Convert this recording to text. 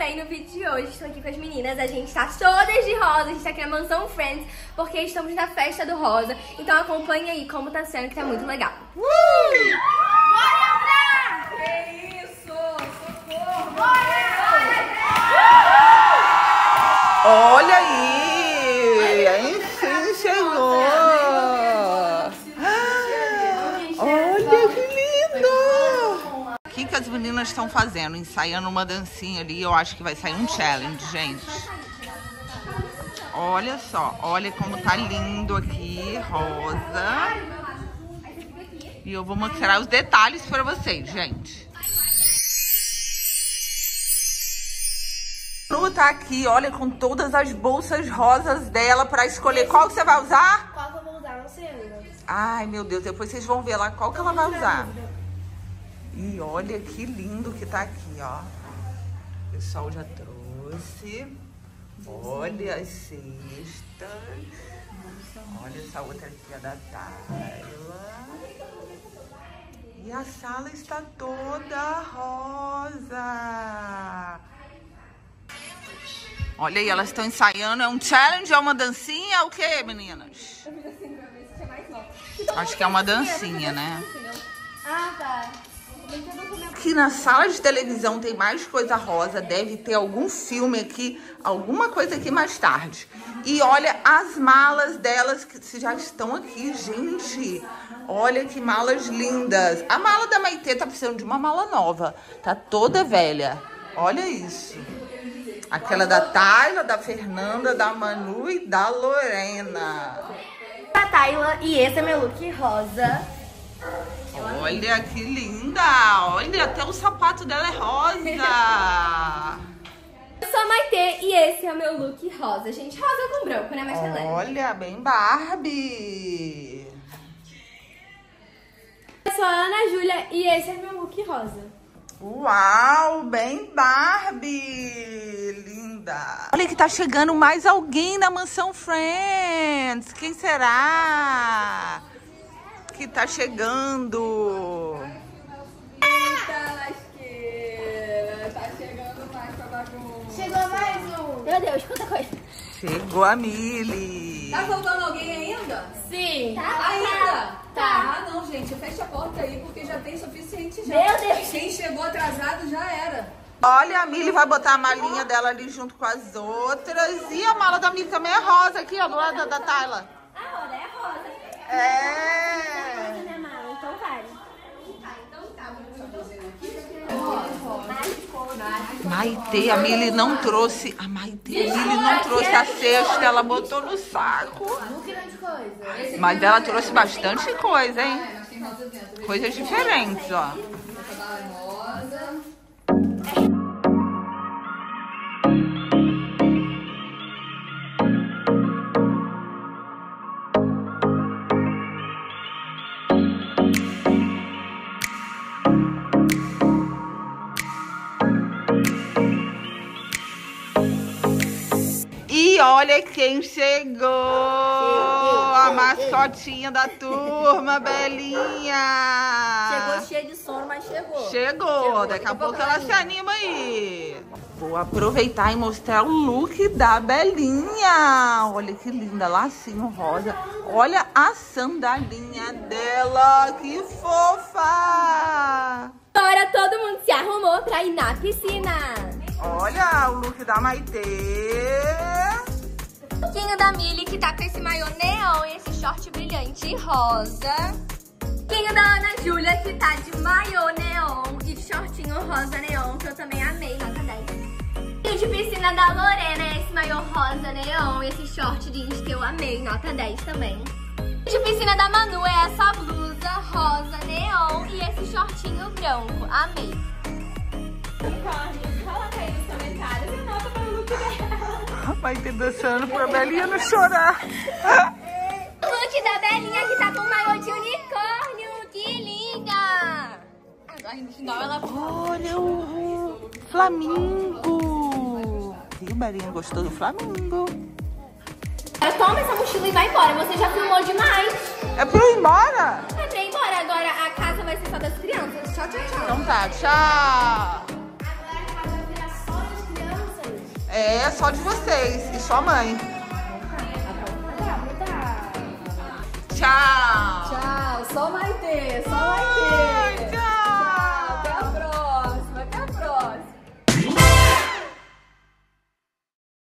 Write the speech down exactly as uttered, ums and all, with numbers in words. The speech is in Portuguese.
também no vídeo de hoje. Estou aqui com as meninas, a gente tá todas de rosa, a gente tá aqui na Mansão Friends, porque estamos na festa do rosa. Então acompanhe aí como tá sendo, que tá muito legal. Uh! Bora entrar! Que isso? Socorro! Bora! Olha aí! Enfim, chegou! Olha que lindo! O que, que as meninas estão fazendo? Ensaiando uma dancinha ali. Eu acho que vai sair um challenge, gente. Olha só, olha como tá lindo aqui, rosa. E eu vou mostrar os detalhes pra vocês, gente. Lu tá aqui, olha, com todas as bolsas rosas dela pra escolher qual que você vai usar. Qual que eu vou usar? Não sei ainda. Ai, meu Deus, depois vocês vão ver lá qual que ela vai usar. E olha que lindo que tá aqui, ó. O pessoal já trouxe. Olha as cestas. Olha essa outra aqui, a da Tayla. E a sala está toda rosa. Olha aí, elas estão ensaiando. É um challenge, é uma dancinha? É o que, meninas? Acho que é uma dancinha, né? Ah, tá. Aqui na sala de televisão tem mais coisa rosa. Deve ter algum filme aqui, alguma coisa aqui mais tarde. E olha as malas delas que já estão aqui, gente. Olha que malas lindas. A mala da Maitê tá precisando de uma mala nova. Tá toda velha. Olha isso. Aquela da Tayla, da Fernanda, da Manu e da Lorena. A Tayla, e esse é meu look rosa. Olha que linda. Olha, até o sapato dela é rosa. Eu sou a Maitê e esse é o meu look rosa. Gente, rosa com branco, né? Mas tá leve. Olha, bem Barbie. Eu sou a Ana Júlia e esse é meu look rosa. Uau, bem Barbie. Linda. Olha que tá chegando mais alguém na Mansão Friends. Quem será que tá chegando? Eita, lasqueira. Tá chegando mais pra bagunça. Chegou mais um. Meu Deus, quanta coisa. Chegou a Mili. Tá faltando alguém ainda? Sim. Tá. Ainda? Tá. Ah, não, gente. Fecha a porta aí, porque já tem suficiente já. Meu Deus. Quem chegou atrasado já era. Olha, a Mili vai botar a malinha dela ali junto com as outras. E a mala da Mili também é rosa aqui, ó, do lado da, da Tayla. A roda é rosa. É. Minha mala, então vale. Maitê, a Mili não trouxe. A Maitê, a Mili não trouxe a cesta, ela botou no saco. Mas ela trouxe bastante coisa, hein? Coisas diferentes, ó. E olha quem chegou! A mascotinha da turma, Belinha! Chegou cheio de sono, mas chegou. Chegou! Daqui a pouco ela se anima aí. Vou aproveitar e mostrar o look da Belinha. Olha que linda, lacinho rosa. Olha a sandalinha dela, que fofa! Agora todo mundo se arrumou pra ir na piscina. Olha o look da Maitê. O lookinho da Mili, que tá com esse maiô neon e esse short brilhante rosa. O lookinho da Ana Júlia, que tá de maiô neon e de shortinho rosa neon, que eu também amei, nota dez. E o de piscina da Lorena, esse maiô rosa neon e esse short jeans que eu amei, nota dez também. O de piscina da Manu é essa blusa rosa neon e esse shortinho branco, amei. Coloca aí nos comentários e nota para o look dela. Vai ter dançando pra Belinha não chorar. O look da Belinha que tá com maiô de unicórnio. Que linda! Agora no final ela... Olha o Flamingo. E o Belinha gostou do Flamingo. Agora toma essa mochila e vai embora. Você já filmou demais. É pra eu ir embora? É pra ir embora. Agora a casa vai ser só das crianças. Tchau, tchau, tchau. Então tá, tchau. Agora a casa vai virar só das crianças. é só de vocês e sua mãe. Tchau! Tchau, só Maitê, só Maitê.